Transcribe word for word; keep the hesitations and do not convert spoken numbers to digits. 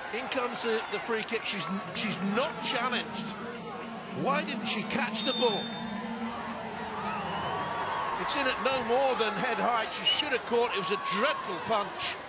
In comes the, the free kick. She's she's not challenged. Why didn't she catch the ball? It's in at no more than head height. She should have caught. It was a dreadful punch.